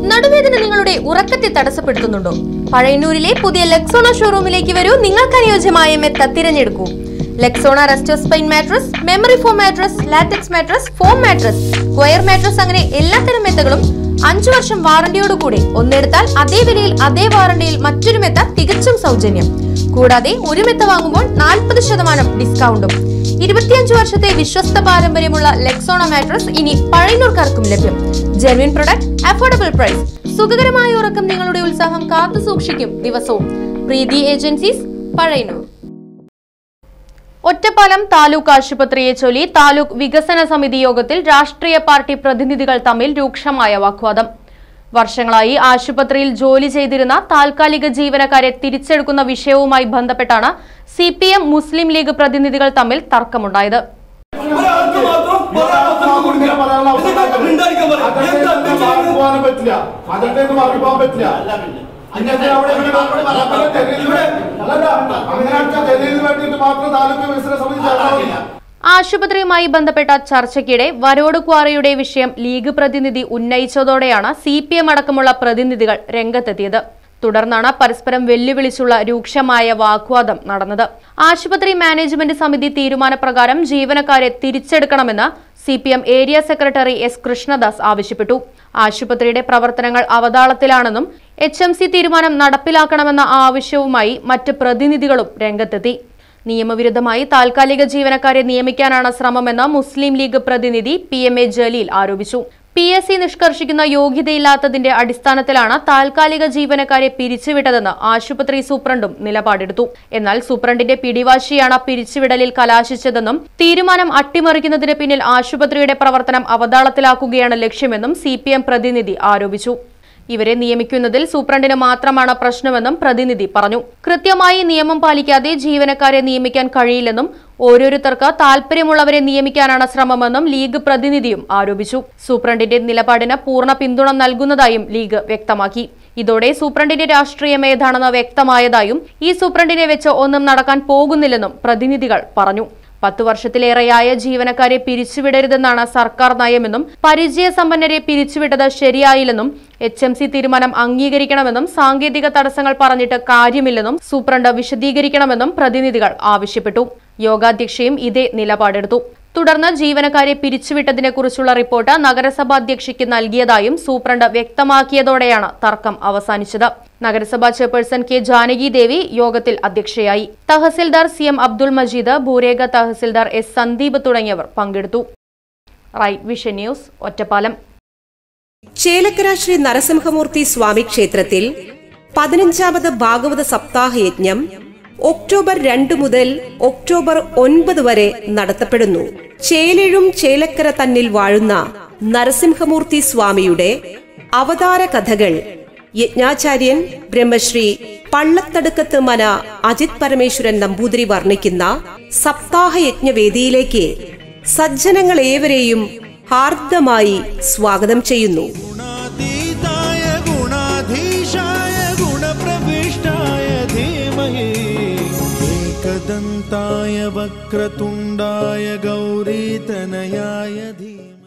നടുവേദന നിങ്ങളുടെ ഉറക്കത്തെ തടസ്സപ്പെടുത്തുന്നുണ്ടോ? പഴയന്നൂരിലെ പുതിയ ലെക്സോണ ഷോറൂമിലേക്ക് വരൂ. നിങ്ങൾക്ക് അനുയോജ്യമായ മെത്ത തിരഞ്ഞെടുക്കൂ. Lexona Resto Spine mattress, memory foam mattress, latex mattress, foam mattress, square mattress അങ്ങനെ എല്ലാത്തരം മെത്തകളും 5 വർഷം വാറന്റിയോടുകൂടി ഒന്നെടുത്താൽ അതേ വിലയിൽ അതേ വാറന്റിയിൽ മറ്റൊരു മെത്ത തികച്ചും സൗജന്യം. കൂടാതെ ഒരു മെത്ത വാങ്ങുമ്പോൾ 40% ഡിസ്കൗണ്ടും. 25 വർഷത്തെ വിശ്വസ്ത പാരമ്പര്യമുള്ള ലെക്സോണ മാട്രസ് ഇനി പഴയന്നൂർക്കാർക്കും ലഭ്യം. Genuine product, affordable price. സുഖകരമായ ഉറക്കം നിങ്ങളുടെ ഉത്സാഹം കാത്തു സൂക്ഷിക്കും ദിവസവും. പ്രീതി ഏജൻസീസ്, പഴയന്നൂർ. ഒറ്റപ്പാലം താലൂക്ക് ആശുപത്രിയെ ചൊല്ലി താലൂക്ക് വികസന സമിതി യോഗത്തിൽ രാഷ്ട്രീയ പാർട്ടി പ്രതിനിധികൾ തമ്മിൽ രൂക്ഷമായ വാഗ്വാദം. വർഷങ്ങളായി ആശുപത്രിയിൽ ജോലി ചെയ്തിരുന്ന താൽക്കാലിക ജീവനക്കാരെ തിരിച്ചെടുക്കുന്ന വിഷയവുമായി ബന്ധപ്പെട്ടാണ് CPM മുസ്ലിം ലീഗ് പ്രതിനിധികൾ തമ്മിൽ തർക്കമുണ്ടായത്. ആശുപത്രിയുമായി ബന്ധപ്പെട്ട ചർച്ചയ്ക്കിടെ വരോട് ക്വാറിയുടെ വിഷയം ലീഗ് പ്രതിനിധി ഉന്നയിച്ചതോടെയാണ് CPM അടക്കമുള്ള പ്രതിനിധികൾ രംഗത്തെത്തിയത്. തുടർന്നാണ് പരസ്പരം വെല്ലുവിളിച്ചുള്ള രൂക്ഷമായ വാഗ്വാദം നടന്നത്. ആശുപത്രി മാനേജ്മെന്റ് സമിതി തീരുമാനപ്രകാരം ജീവനക്കാരെ തിരിച്ചെടുക്കണമെന്ന് CPM area secretary S. Krishnadas ആവശ്യപ്പെട്ടു. ആശുപത്രിയുടെ പ്രവർത്തനങ്ങൾ അവതാളത്തിലാണെന്നും HMC തീരുമാനം നടപ്പിലാക്കണമെന്ന ആവശ്യവുമായി മറ്റ് പ്രതിനിധികളും രംഗത്തെത്തി. നിയമവിരുദ്ധമായി താൽക്കാലിക ജീവനക്കാരെ നിയമിക്കാനാണ് ശ്രമമെന്ന് മുസ്ലിം ലീഗ് പ്രതിനിധി PMA ജലീൽ ആരോപിച്ചു. PSC നിഷ്കർഷിക്കുന്ന യോഗ്യതയില്ലാത്തതിന്റെ അടിസ്ഥാനത്തിലാണ് താൽക്കാലിക ജീവനക്കാരെ പിരിച്ചുവിട്ടതെന്ന് ആശുപത്രി സൂപ്രണ്ടും നിലപാടെടുത്തു. എന്നാൽ സൂപ്രണ്ടിന്റെ പിടിവാശിയാണ് പിരിച്ചുവിടലിൽ കലാശിച്ചതെന്നും തീരുമാനം അട്ടിമറിക്കുന്നതിന് പിന്നിൽ ആശുപത്രിയുടെ പ്രവർത്തനം അവതാളത്തിലാക്കുകയാണ് ലക്ഷ്യമെന്നും CPM പ്രതിനിധി ആരോപിച്ചു. ഇവരെ നിയമിക്കുന്നതിൽ സൂപ്രണ്ടിന് മാത്രമാണ് പ്രശ്നമെന്നും പ്രതിനിധി പറഞ്ഞു. കൃത്യമായി നിയമം പാലിക്കാതെ ജീവനക്കാരെ നിയമിക്കാൻ കഴിയില്ലെന്നും ഓരോരുത്തർക്ക് താൽപര്യമുള്ളവരെ നിയമിക്കാനാണ് ശ്രമമെന്നും ലീഗ് പ്രതിനിധിയും ആരോപിച്ചു. സൂപ്രണ്ടിന്റെ നിലപാടിന് പൂർണ്ണ പിന്തുണ നൽകുന്നതായും ലീഗ് വ്യക്തമാക്കി. ഇതോടെ സൂപ്രണ്ടിന്റെ രാഷ്ട്രീയം ഏതാണെന്ന് വ്യക്തമായതായും ഈ സൂപ്രണ്ടിനെ വെച്ച് ഒന്നും നടക്കാൻ പോകുന്നില്ലെന്നും പ്രതിനിധികൾ പറഞ്ഞു. 10 വർഷത്തിലേറെയായ ജീവനക്കാരെ പിരിച്ചുവിടരുതെന്നാണ് സർക്കാർ നയമെന്നും പരിചയസമ്പന്നരെ പിരിച്ചുവിട്ടത് ശരിയായില്ലെന്നും HMC തീരുമാനം അംഗീകരിക്കണമെന്നും സാങ്കേതിക തടസ്സങ്ങൾ പറഞ്ഞിട്ട് കാര്യമില്ലെന്നും സൂപ്രണ്ട് വിശദീകരിക്കണമെന്നും പ്രതിനിധികൾ ആവശ്യപ്പെട്ടു. യോഗാധ്യക്ഷയും ഇതേ നിലപാടെടുത്തു. തുടർന്ന് ജീവനക്കാരെ പിരിച്ചുവിട്ടതിനെക്കുറിച്ചുള്ള റിപ്പോർട്ട് നഗരസഭാ അധ്യക്ഷയ്ക്ക് നൽകിയതായും സൂപ്രണ്ട് വ്യക്തമാക്കിയതോടെയാണ് തർക്കം അവസാനിച്ചത്. നഗരസഭാ ചെയർപേഴ്സൺ K. ജാനകി ദേവി യോഗത്തിൽ അധ്യക്ഷയായി. Tahsildar CM Abdul Majeed, ഭൂരേഖ tahsildar S. സന്ദീപ് തുടങ്ങിയവർ പങ്കെടുത്തു. Right Vision News, Ottapalam. Chelakkara Sree Narasimhamoorthy Swami ക്ഷേത്രത്തിൽ 15ാമത് ഭാഗവത സപ്താഹ യജ്ഞം ഒക്ടോബർ 2 മുതൽ ഒക്ടോബർ 9 വരെ നടത്തപ്പെടുന്നു. ചേലെഴും ചേലക്കര തന്നിൽ വാഴുന്ന നരസിംഹമൂർത്തി സ്വാമിയുടെ അവതാര കഥകൾ യജ്ഞാചാര്യൻ ബ്രഹ്മശ്രീ പള്ളത്തടുക്കത്ത് മന അജിത് പരമേശ്വരൻ നമ്പൂതിരി വർണ്ണിക്കുന്ന സപ്താഹയജ്ഞവേദിയിലേക്ക് സജ്ജനങ്ങൾ ഏവരെയും ഹാർദമായി സ്വാഗതം ചെയ്യുന്നു. एकदन्ताय वक्रतुण्डाय गौरीतनयाय धीमहि